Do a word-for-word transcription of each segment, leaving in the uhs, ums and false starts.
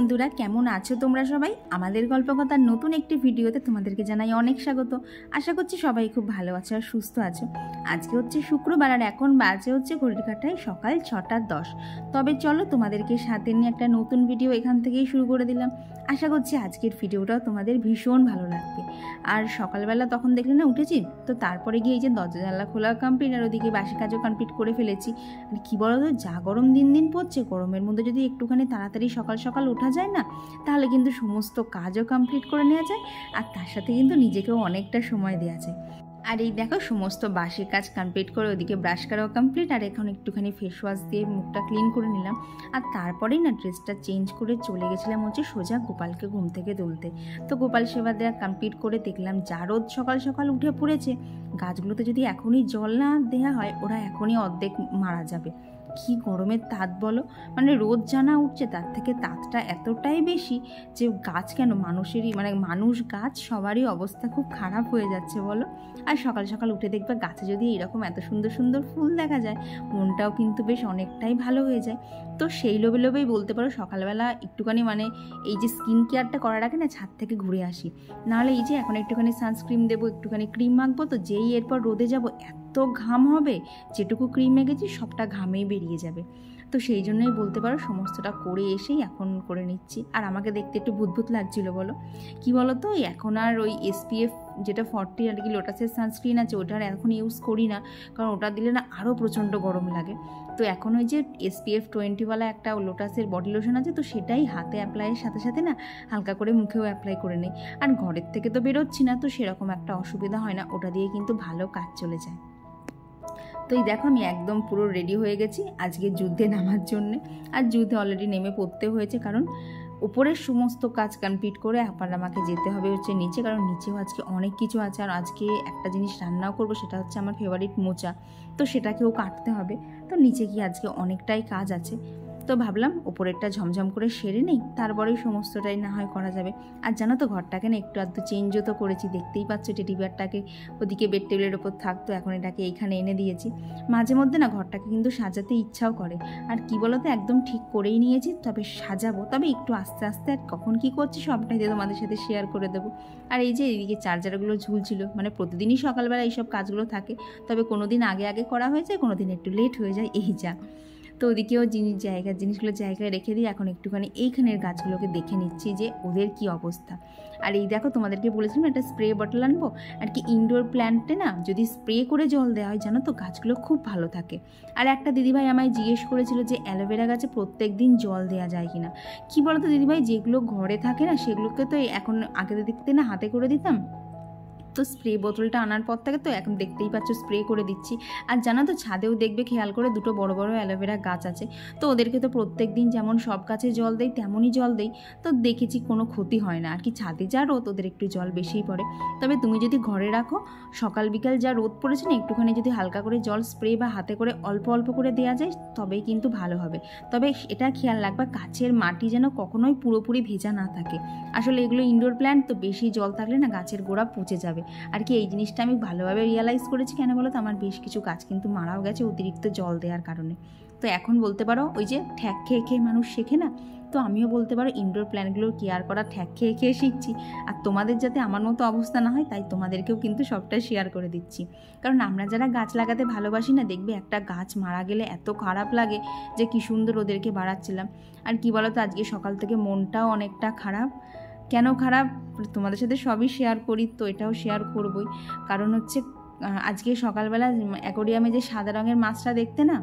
বন্ধুরা, কেমন আছো তোমরা সবাই? আমাদের গল্পকথার নতুন একটি ভিডিওতে তোমাদেরকে জানাই অনেক স্বাগত। আশা করছি সবাই খুব ভালো আছো আর সুস্থ আছো। আজকে হচ্ছে শুক্রবার আর এখন বাজে হচ্ছে ঘড়ির কাঁটায় সকাল ছটা দশ। তবে চলো তোমাদেরকে সাথে নিয়ে একটা নতুন ভিডিও এখান থেকেই শুরু করে দিলাম। আশা করছি আজকের ভিডিওটাও তোমাদের ভীষণ ভালো লাগবে। আর সকালবেলা তখন দেখলে না উঠেছি, তো তারপরে গিয়ে এই যে দরজা জানলা খোলা কমপ্লিট আর ওদিকে বাসি কাজও কমপ্লিট করে ফেলেছি। আর কী বলো তো, যা গরম দিন দিন পড়ছে, গরমের মধ্যে যদি একটুখানি তাড়াতাড়ি সকাল সকাল ওঠা যায় না, তাহলে কিন্তু সমস্ত কাজও কমপ্লিট করে নেওয়া যায় আর তার সাথে কিন্তু নিজেকেও অনেকটা সময় দেওয়া যায়। আর এই দেখো সমস্ত বাসির কাজ কমপ্লিট করে ওদিকে ব্রাশ করাও কমপ্লিট, আর এখন একটুখানি ফেস ওয়াশ দিয়ে মুখটা ক্লিন করে নিলাম। আর তারপরেই না ড্রেসটা চেঞ্জ করে চলে গেছিলাম হচ্ছে সোজা গোপালকে ঘুম থেকে তুলতে। তো গোপাল সেবা দেওয়া কমপ্লিট করে দেখলাম যা রোদ সকাল সকাল উঠে পড়েছে, গাছগুলোতে যদি এখনই জল না দেওয়া হয় ওরা এখনই অর্ধেক মারা যাবে। কি গরমের তাত বলো, মানে রোদ জানা উঠছে তার থেকে তাতটা এতটাই বেশি যে গাছ কেন মানুষেরই মানে মানুষ গাছ সবারই অবস্থা খুব খারাপ হয়ে যাচ্ছে বলো। আর সকাল সকাল উঠে দেখবে গাছে যদি এরকম এত সুন্দর সুন্দর ফুল দেখা যায়, মনটাও কিন্তু বেশ অনেকটাই ভালো হয়ে যায়। তো সেই লোভে লোভেই বলতে পারো সকালবেলা একটুখানি মানে এই যে স্কিন কেয়ারটা করার আগে না ছাদ থেকে ঘুরে আসি। নাহলে এই যে এখন একটুখানি সানস্ক্রিন দেবো, একটুখানি ক্রিম মাখবো, তো যেই এরপর রোদে যাব এত ঘাম হবে, যেটুকু ক্রিম মেখেছি সবটা ঘামেই বেরিয়ে যাবে। তো সেই জন্যই বলতে পারো সমস্তটা করে এসেই এখন করে নিচ্ছি। আর আমাকে দেখতে একটু ভূতভূত লাগছিল বলো, কি বলো তো, এখন আর ওই এসপিএফ যেটা ফর্টি আর কি লোটাসের সানস্ক্রিন আছে ওটার এখন ইউজ করি না, কারণ ওটা দিলে না আরও প্রচণ্ড গরম লাগে। তো এখন ওই যে এসপিএফ টোয়েন্টিওয়ালা একটা লোটাসের বডি লোশন আছে, তো সেটাই হাতে অ্যাপ্লাইয়ের সাথে সাথে না হালকা করে মুখেও অ্যাপ্লাই করে নেই। আর ঘরের থেকে তো বেরোচ্ছি না, তো সেরকম একটা অসুবিধা হয় না, ওটা দিয়ে কিন্তু ভালো কাজ চলে যায়। তো এই দেখো আমি একদম পুরো রেডি হয়ে গেছি আজকে যুদ্ধে নামার জন্যে। আর যুদ্ধে অলরেডি নেমে পড়তে হয়েছে, কারণ উপরের সমস্ত কাজ কমপ্লিট করে আবার আমাকে যেতে হবে হচ্ছে নিচে, কারণ নিচেও আজকে অনেক কিছু আছে। আর আজকে একটা জিনিস রান্নাও করবো, সেটা হচ্ছে আমার ফেভারিট মোচা, তো সেটাকেও কাটতে হবে। তো নিচে গিয়ে আজকে অনেকটাই কাজ আছে, তো ভাবলাম ওপরেরটা ঝমঝম করে সেরে নেই, তারপরেই সমস্তটাই না হয় করা যাবে। আর জানো তো ঘরটাকে না একটু আধটু চেঞ্জও তো করেছি, দেখতেই পাচ্ছ টেডি বিয়ারটাকে ওদিকে বেড টেবিলের ওপর থাকতো, এখন এটাকে এইখানে এনে দিয়েছি। মাঝে মধ্যে না ঘরটাকে কিন্তু সাজাতে ইচ্ছাও করে, আর কি বলতো একদম ঠিক করেই নিয়েছি, তবে সাজাবো, তবে একটু আস্তে আস্তে। আর কখন কি করছি সবটাই দিয়ে তোমাদের সাথে শেয়ার করে দেবো। আর এই যে এইদিকে চার্জারগুলো ঝুলছিল, মানে প্রতিদিনই সকালবেলা এইসব কাজগুলো থাকে, তবে কোনো দিন আগে আগে করা হয়ে যায়, কোনো দিন একটু লেট হয়ে যায়, এই যা। তো ওদিকেও জিনিস জায়গায় জিনিসগুলো জায়গায় রেখে দিই, এখন একটুখানি এইখানের গাছগুলোকে দেখে নিচ্ছি যে ওদের কি অবস্থা। আর এই দেখো তোমাদেরকে বলেছিলাম একটা স্প্রে বটল আনবো, আর কি ইনডোর প্ল্যান্টে না যদি স্প্রে করে জল দেওয়া হয় জানো তো গাছগুলো খুব ভালো থাকে। আর একটা দিদিভাই আমায় জিজ্ঞেস করেছিল যে অ্যালোভেরা গাছে প্রত্যেক দিন জল দেওয়া যায় কিনা। কি বলতো দিদিভাই, যেগুলো ঘরে থাকে না সেগুলোকে তো এখন আগে দেখতে না হাতে করে দিতাম, তো স্প্রে বোতলটা আনার পর থেকে তো এখন দেখতেই পাচ্ছ স্প্রে করে দিচ্ছি। আর জানো তো ছাদেও দেখবে খেয়াল করে দুটো বড় বড় অ্যালোভেরা গাছ আছে, তো ওদেরকে তো প্রত্যেক দিন যেমন সব গাছে জল দেই তেমনই জল দেই, তো দেখেছি কোনো ক্ষতি হয় না। আর কি ছাদে যা রোদ ওদের একটু জল বেশিই পড়ে, তবে তুমি যদি ঘরে রাখো সকাল বিকাল যা রোদ পড়েছে না একটুখানি যদি হালকা করে জল স্প্রে বা হাতে করে অল্প অল্প করে দেওয়া যায় তবেই কিন্তু ভালো হবে। তবে এটা খেয়াল রাখবা গাছের মাটি যেন কখনোই পুরোপুরি ভেজা না থাকে। আসলে এগুলো ইনডোর প্ল্যান্ট, তো বেশি জল থাকলে না গাছের গোড়া পচে যাবে। আর কি এই জিনিসটা আমি ভালোভাবে রিয়ালাইজ করেছি, কেন বলো তো আমার বেশ কিছু গাছ কিন্তু মারাও গেছে অতিরিক্ত জল দেওয়ার কারণে। তো এখন বলতে পারো ওই যে ঠ্যাক খেয়ে খেয়ে মানুষ শেখে না, তো আমিও বলতে পারো ইনডোর প্ল্যান্টগুলোর কেয়ার করা ঠ্যাক খেয়ে খেয়ে শিখছি। আর তোমাদের যাতে আমার মতো অবস্থা না হয় তাই তোমাদেরকেও কিন্তু সবটা শেয়ার করে দিচ্ছি, কারণ আমরা যারা গাছ লাগাতে ভালোবাসি না দেখবে একটা গাছ মারা গেলে এত খারাপ লাগে যে কি সুন্দর ওদেরকে বাড়াচ্ছিলাম। আর কি বলো তো আজকে সকাল থেকে মনটাও অনেকটা খারাপ। কেন খারাপ তোমাদের সাথে সবই শেয়ার করি, তো এটাও শেয়ার করবই। কারণ হচ্ছে আজকে সকালবেলা অ্যাকোরিয়ামে যে সাদা রঙের মাছটা দেখতে না,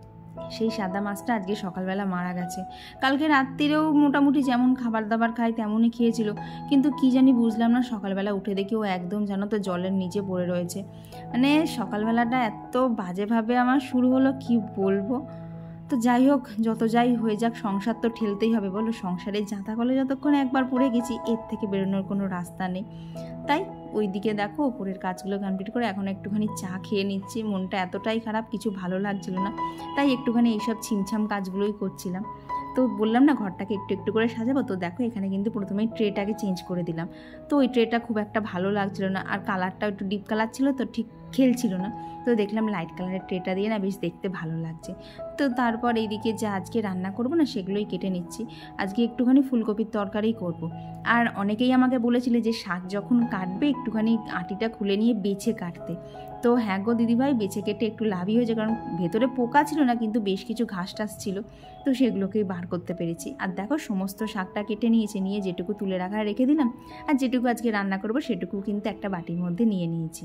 সেই সাদা মাছটা আজকে সকালবেলা মারা গেছে। কালকে রাত্রিরেও মোটামুটি যেমন খাবার দাবার খায় তেমনই খেয়েছিল, কিন্তু কি জানি বুঝলাম না সকালবেলা উঠে দেখি ও একদম জানো তো জলের নিচে পড়ে রয়েছে। মানে সকালবেলাটা এত বাজেভাবে আমার শুরু হলো কি বলবো। তো যাই হোক, যত যাই হয়ে যাক সংসার তো ঠেলতেই হবে বলো, সংসারের জাঁতা কলে যতক্ষণ একবার পড়ে গেছি এর থেকে বেরোনোর কোনো রাস্তা নেই। তাই ওই দিকে দেখো ওপরের কাজগুলো কমপ্লিট করে এখন একটুখানি চা খেয়ে নিচ্ছি, মনটা এতটাই খারাপ কিছু ভালো লাগছিল না, তাই একটুখানি এইসব ছিমছাম কাজগুলোই করছিলাম। তো বললাম না ঘরটাকে একটু একটু করে সাজাবো, তো দেখো এখানে কিন্তু প্রথমেই ট্রেটাকে চেঞ্জ করে দিলাম, তো ওই ট্রেটা খুব একটা ভালো লাগছিল না, আর কালারটাও একটু ডিপ কালার ছিল, তো ঠিক খেলছিল না। তো দেখলাম লাইট কালারের ট্রেটা দিয়ে না বেশ দেখতে ভালো লাগছে। তো তারপর এইদিকে যা আজকে রান্না করব না সেগুলোই কেটে নিচ্ছি। আজকে একটুখানি ফুলকপির তরকারি করব। আর অনেকেই আমাকে বলেছিল যে শাক যখন কাটবে একটুখানি আটিটা খুলে নিয়ে বেছে কাটতে। তো হ্যাঁ গো দিদিভাই, বেছে কেটে একটু লাভই হয়েছে, কারণ ভেতরে পোকা ছিল না কিন্তু বেশ কিছু ঘাস টাস ছিল, তো সেগুলোকেই বার করতে পেরেছি। আর দেখো সমস্ত শাকটা কেটে নিয়েছে, নিয়ে যেটুকু তুলে রাখা রেখে দিলাম, আর যেটুকু আজকে রান্না করব সেটুকু কিন্তু একটা বাটির মধ্যে নিয়ে নিয়েছি।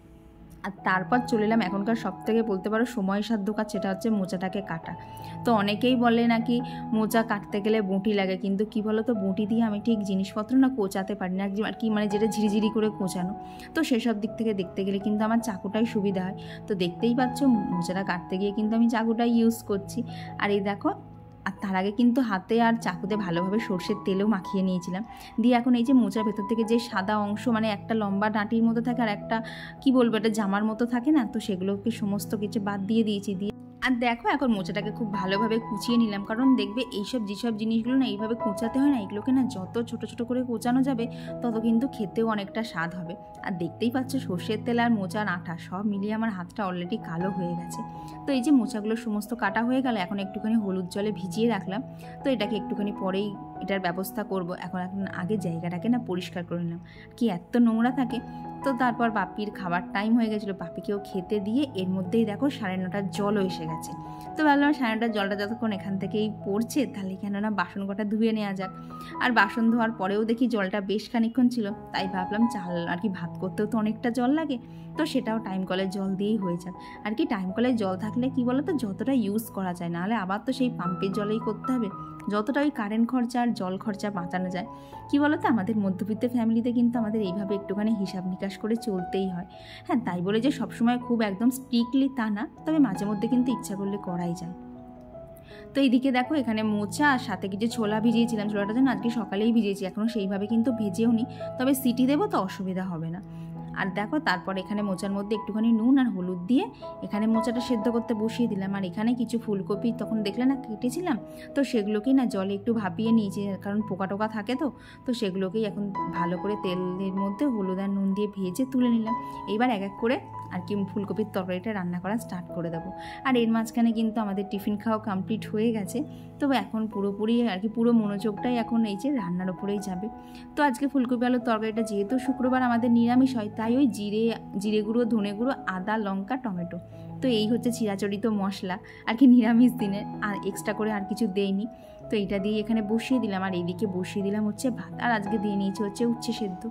আর তারপর চলে এলাম এখনকার সবথেকে বলতে পারো সময়সাধ্য কাজ, সেটা হচ্ছে মোচাটাকে কাটা। তো অনেকেই বলে নাকি মোচা কাটতে গেলে বঁটি লাগে, কিন্তু কি বলো তো, বঁটি দিয়ে আমি ঠিক জিনিসপত্র না কোচাতে পারি না আর কি, মানে যেটা ঝিরিঝিরি করে কোচানো, তো সেসব দিক থেকে দেখতে গেলে কিন্তু আমার চাকুটাই সুবিধা হয়। তো দেখতেই পাচ্ছ মোচাটা কাটতে গিয়ে কিন্তু আমি চাকুটাই ইউজ করছি। আর এই দেখো, আর তার আগে কিন্তু হাতে আর চাকুতে ভালোভাবে সর্ষের তেলও মাখিয়ে নিয়েছিলাম। দিয়ে এখন এই যে মোচার ভেতর থেকে যে সাদা অংশ, মানে একটা লম্বা ডাঁটির মতো থাকে আর একটা কি বলবো এটা জামার মতো থাকে না, তো সেগুলোকে সমস্ত কিছু বাদ দিয়ে দিয়েছি। দিয়ে আর দেখো এখন মোচাটাকে খুব ভালোভাবে কুচিয়ে নিলাম, কারণ দেখবে এইসব যেসব জিনিসগুলো না এইভাবে কুচাতে হয় না, এগুলোকে না যত ছোট ছোট করে কুচানো যাবে তত কিন্তু খেতেও অনেকটা স্বাদ হবে। আর দেখতেই পাচ্ছ সর্ষের তেল আর মোচার আঠা সব মিলিয়ে আমার হাতটা অলরেডি কালো হয়ে গেছে। তো এই যে মোচাগুলো সমস্ত কাটা হয়ে গেল, এখন একটুখানি হলুদ জলে ভিজিয়ে রাখলাম। তো এটাকে একটুখানি পরেই এটার ব্যবস্থা করব। এখন এখন আগে জায়গাটাকে না পরিষ্কার করে নিলাম, কি এত নোংরা থাকে। তো তারপর বাপির খাবার টাইম হয়ে গেছিলো, বাপিকেও খেতে দিয়ে এর মধ্যেই দেখো সাড়ে নটার জলও এসে গেছে। তো ভাবলাম সাড়ে নটার জলটা যতক্ষণ এখান থেকেই পড়ছে তাহলে কেননা বাসন কটা ধুয়ে নেওয়া যাক। আর বাসন ধোয়ার পরেও দেখি জলটা বেশ খানিকক্ষণ ছিল, তাই ভাবলাম চাল আর কি ভাত করতেও তো অনেকটা জল লাগে, তো সেটাও টাইম কলের জল দিয়েই হয়ে যাক। আর কি টাইম কলের জল থাকলে কি বলো তো যতটা ইউজ করা যায়, নাহলে আবার তো সেই পাম্পের জলেই করতে হবে, যতটা ওই কারেন্ট খরচা আর জল খরচা বাঁচানো যায়। কি বলো তো, আমাদের মধ্যবিত্ত ফ্যামিলিতে কিন্তু আমাদের এইভাবে একটুখানি হিসাব নিকাশ করে চলতেই হয়। হ্যাঁ, তাই বলে যে সবসময় খুব একদম স্ট্রিক্টলি তা না, তবে মাঝে মধ্যে কিন্তু ইচ্ছা করলে করাই যায়। তো এইদিকে দেখো এখানে মোচা আর সাথে কিছু ছোলা ভিজিয়েছিলাম, ছোলাটা যেন আজকে সকালেই ভিজিয়েছি, এখনও সেইভাবে কিন্তু ভেজেও নি, তবে সিটি দেবো তো অসুবিধা হবে না। আর দেখো তারপর এখানে মোচার মধ্যে একটুখানি নুন আর হলুদ দিয়ে এখানে মোচাটা সেদ্ধ করতে বসিয়ে দিলাম। আর এখানে কিছু ফুলকপি তখন দেখলে না কেটেছিলাম, তো সেগুলোকেই না জলে একটু ভাপিয়ে নিয়েছি, কারণ পোকা টোকা থাকে তো তো সেগুলোকেই এখন ভালো করে তেলের মধ্যে হলুদ আর নুন দিয়ে ভেজে তুলে নিলাম। এইবার এক এক করে আর কি ফুলকপির তরকারিটা রান্না করা স্টার্ট করে দেবো। আর এর মাঝখানে কিন্তু আমাদের টিফিন খাওয়া কমপ্লিট হয়ে গেছে, তবে এখন পুরোপুরি আর কি পুরো মনোযোগটাই এখন এই যে রান্নার উপরেই যাবে। তো আজকে ফুলকপি আলুর তরকারিটা যেহেতু শুক্রবার আমাদের নিরামিষ হয়, তাই ওই জিরে জিরে গুঁড়ো, ধনে গুঁড়ো, আদা, লঙ্কা, টমেটো, তো এই হচ্ছে চিরাচরিত মশলা আর কি নিরামিষ দিনে, আর এক্সট্রা করে আর কিছু দেইনি। তো এইটা দিয়ে এখানে বসিয়ে দিলাম, আর এইদিকে বসিয়ে দিলাম হচ্ছে ভাত, আর আজকে দিয়ে নিয়েছে হচ্ছে উচ্ছে সেদ্ধ।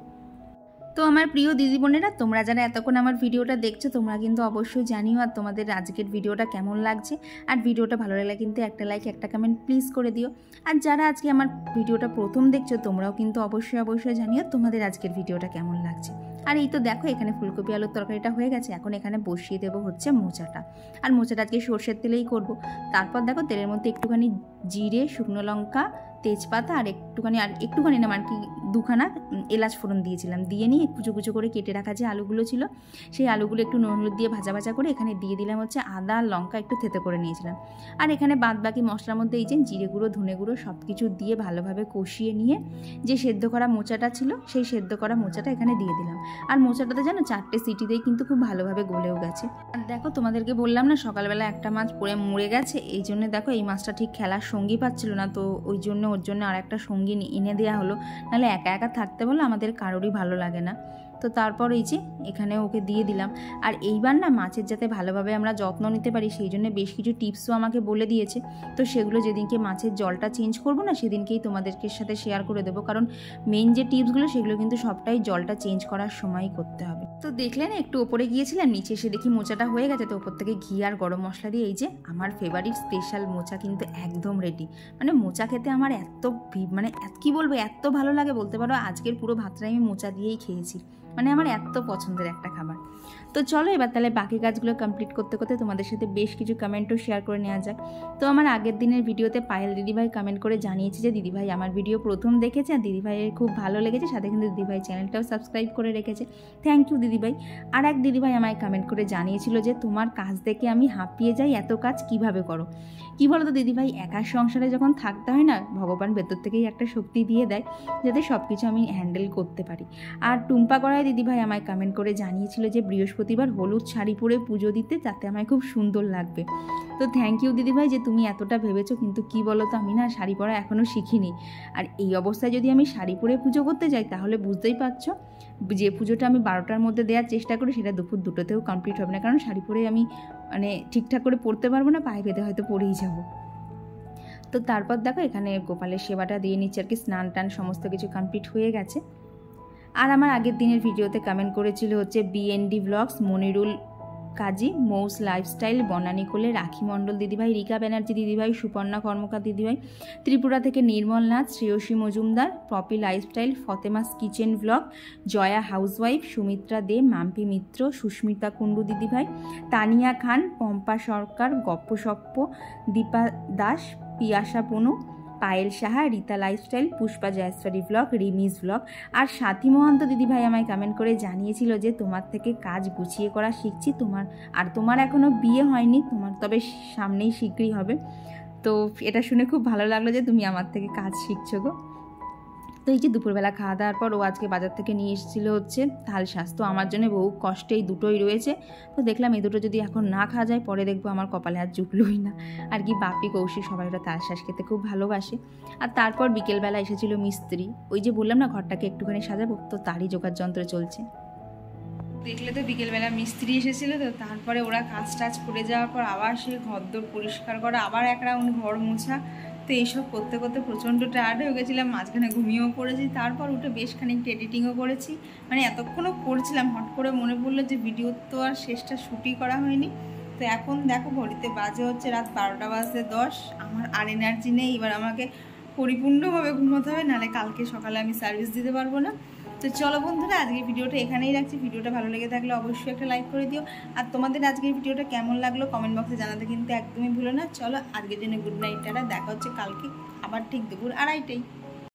তো আমার প্রিয় দিদি বোনেরা, তোমরা যারা এতক্ষণ আমার ভিডিওটা দেখছো তোমরা কিন্তু অবশ্যই জানিও আর তোমাদের আজকের ভিডিওটা কেমন লাগছে। আর ভিডিওটা ভালো লাগলে কিন্তু একটা লাইক একটা কমেন্ট প্লিজ করে দিও। আর যারা আজকে আমার ভিডিওটা প্রথম দেখছো তোমরাও কিন্তু অবশ্যই অবশ্যই জানিও তোমাদের আজকের ভিডিওটা কেমন লাগছে। আর এই তো দেখো এখানে ফুলকপি আলুর তরকারিটা হয়ে গেছে, এখন এখানে বসিয়ে দেবো হচ্ছে মোচাটা। আর মোচাটা আজকে সর্ষের তেলেই করব। তারপর দেখো তেলের মধ্যে একটুখানি জিরে, শুকনো লঙ্কা, তেজপাতা আর একটুখানি আর একটুখানি না আর কি দুখানা এলাচ ফোড়ন দিয়েছিলাম, দিয়ে নিয়ে কুচো কুচো করে কেটে রাখা যে আলুগুলো ছিল সেই আলুগুলো একটু নুন হলুদ দিয়ে ভাজা ভাজা করে এখানে দিয়ে দিলাম হচ্ছে আদা, লঙ্কা একটু থেতে করে নিয়েছিলাম। আর এখানে বাদ বাকি মশলার মধ্যে এই যে জিরে গুঁড়ো, ধনে গুঁড়ো সব কিছু দিয়ে ভালোভাবে কষিয়ে নিয়ে যে সেদ্ধ করা মোচাটা ছিল সেই সেদ্ধ করা মোচাটা এখানে দিয়ে দিলাম। আর মোচাটাতে জানো চারটে সিটি দিয়ে কিন্তু খুব ভালোভাবে গলেও গেছে। আর দেখো তোমাদেরকে বললাম না সকালবেলা একটা মাছ পড়ে মরে গেছে, এই জন্য দেখো এই মাছটা ঠিক খেলার সঙ্গী পাচ্ছিল না, তো ওই জন্য ওর জন্য আর একটা সঙ্গী এনে দেওয়া হলো, নাহলে একা একা থাকতে বলে আমাদের কারোরই ভালো লাগে না। তো তারপর এই যে এখানে ওকে দিয়ে দিলাম। আর এইবার না মাছের যাতে ভালোভাবে আমরা যত্ন নিতে পারি সেই জন্য বেশ কিছু টিপসও আমাকে বলে দিয়েছে, তো সেগুলো যেদিনকে মাছের জলটা চেঞ্জ করব না সেদিনকেই তোমাদেরকে সাথে শেয়ার করে দেবো, কারণ মেইন যে টিপসগুলো সেগুলো কিন্তু সবটাই জলটা চেঞ্জ করার সময়ই করতে হবে। তো দেখলে না একটু ওপরে গিয়েছিলাম, নিচে এসে দেখি মোচাটা হয়ে গেছে, তো ওপর থেকে ঘি আর গরম মশলা দিয়ে এই যে আমার ফেভারিট স্পেশাল মোচা কিন্তু একদম রেডি। মানে মোচা খেতে আমার এত মানে কী বলবো এত ভালো লাগে বলতে পারো, আজকের পুরো ভাতটাই আমি মোচা দিয়েই খেয়েছি, মানে আমার এত পছন্দের একটা খাবার। তো চলো এবার তাহলে বাকি কাজগুলো কমপ্লিট করতে করতে তোমাদের সাথে বেশ কিছু কমেন্টও শেয়ার করে নেওয়া যাক। তো আমার আগের দিনের ভিডিওতে পায়েল দিদিভাই কমেন্ট করে জানিয়েছে যে দিদিভাই আমার ভিডিও প্রথম দেখেছে আর দিদিভাইয়ের খুব ভালো লেগেছে, সাথে কিন্তু দিদিভাই চ্যানেলটাও সাবস্ক্রাইব করে রেখেছে, থ্যাংক ইউ দিদিভাই। আর এক দিদিভাই আমায় কমেন্ট করে জানিয়েছিল যে তোমার কাজ দেখে আমি হাঁপিয়ে যাই, এত কাজ কিভাবে করো। কী বলো তো দিদিভাই, একার সংসারে যখন থাকতে হয় না ভগবান ভেতর থেকেই একটা শক্তি দিয়ে দেয় যাতে সব কিছু আমি হ্যান্ডেল করতে পারি। আর টুম্পা করায় জয় দিদিভাই আমায় কমেন্ট করে জানিয়েছিল যে বৃহস্পতিবার হলুদ শাড়ি পরে পুজো দিতে, যাতে আমায় খুব সুন্দর লাগবে। তো থ্যাংক ইউ দিদিভাই যে তুমি এতটা ভেবেছো। কিন্তু কি বলো তো, আমি না শাড়ি পরা এখনও শিখিনি। আর এই অবস্থায় যদি আমি শাড়ি পরে পুজো করতে যাই তাহলে বুঝতেই পারছো যে পুজোটা আমি বারোটার মধ্যে দেওয়ার চেষ্টা করি সেটা দুপুর দুটোতেও কমপ্লিট হবে না, কারণ শাড়ি পরে আমি মানে ঠিকঠাক করে পরতে পারবো না, পায়ে বেঁধে হয়তো পরেই যাবো। তো তারপর দেখো এখানে গোপালের সেবাটা দিয়ে নিচ্ছে আর কি, স্নান টান সমস্ত কিছু কমপ্লিট হয়ে গেছে। আর আমার আগের দিনের ভিডিওতে কমেন্ট করেছিল হচ্ছে BND blogs, Manirul Kazi, Mou's lifestyle, Banani Kole, Rakhi মণ্ডল দিদিভাই, রিকা ব্যানার্জি দিদিভাই, সুপর্ণা কর্মকার দিদিভাই, ত্রিপুরা থেকে Nirmal Nath, Shreyasi Majumdar, Popy lifestyle, Fatema's kitchen blog, Joya housewife, Sumitra De, Mampi Mitra, Susmita Kundu দিদিভাই, Tania Khan, Pompa Sarkar, Goppo Soppo, Dipa Das, Piyasa Ponu, Payel Saha, Rita lifestyle, Pushpa Jaiswari blog, Rimi's blog. আর সাথী মহান্ত দিদিভাই আমায় কমেন্ট করে জানিয়েছিল যে তোমার থেকে কাজ গুছিয়ে করা শিখছি, তোমার আর তোমার এখনও বিয়ে হয়নি, তোমার তবে সামনেই শীঘ্রই হবে। তো এটা শুনে খুব ভালো লাগলো যে তুমি আমার থেকে কাজ শিখছো গো। তো এই যে দুপুরবেলা খাওয়া দাওয়ার পর ও আজকে বাজার থেকে নিয়ে এসেছিলো হচ্ছে তাল শাঁস। তো আমার জন্য বহু কষ্টে এই দুটোই রয়েছে। তো দেখলাম এই দুটো যদি এখন না খাওয়া যায় পরে দেখবো আমার কপালে আর জুটলোই না আর কি। বাপি কৌশিক সবাই ওরা তাল শাঁস খেতে খুব ভালোবাসে। আর তারপর বিকেলবেলা এসেছিলো মিস্ত্রি, ওই যে বললাম না ঘরটাকে একটুখানি সাজাবো, তো তারই জোগাড় যন্ত্র চলছে। দেখলে তো বিকেলবেলা মিস্ত্রি এসেছিলো, তো তারপরে ওরা কাজ টাজ করে যাওয়ার পর আবার সে ঘরদোর পরিষ্কার করা, আবার এক রাউন্ড ঘর মোছা। তো এইসব করতে করতে প্রচণ্ড টায়ার্ড হয়ে গেছিলাম, মাঝখানে ঘুমিয়েও পড়েছি। তারপর উঠে বেশ খানিকটা এডিটিংও করেছি, মানে এতক্ষণও করছিলাম। হট করে মনে পড়লো যে ভিডিও তো আর শেষটা শ্যুটই করা হয়নি। তো এখন দেখো ঘড়িতে বাজে হচ্ছে রাত বারোটা বাজতে দশ। আমার আর এনার্জি নেই, এবার আমাকে পরিপূর্ণভাবে ঘুমোতে হবে, নাহলে কালকে সকালে আমি সার্ভিস দিতে পারবো না। তো চলো বন্ধুরা, আজকের ভিডিওটা এখানেই রাখছি। ভিডিওটা ভালো লেগে থাকলে অবশ্যই একটা লাইক করে দিও। আর তোমাদের আজকের ভিডিওটা কেমন লাগলো কমেন্ট বক্সে জানাতে কিন্তু একদমই ভুলো না। চলো আজকের জন্য গুড নাইট, টাটা। দেখা হচ্ছে কালকে আবার ঠিক দুপুর আড়াইটাই।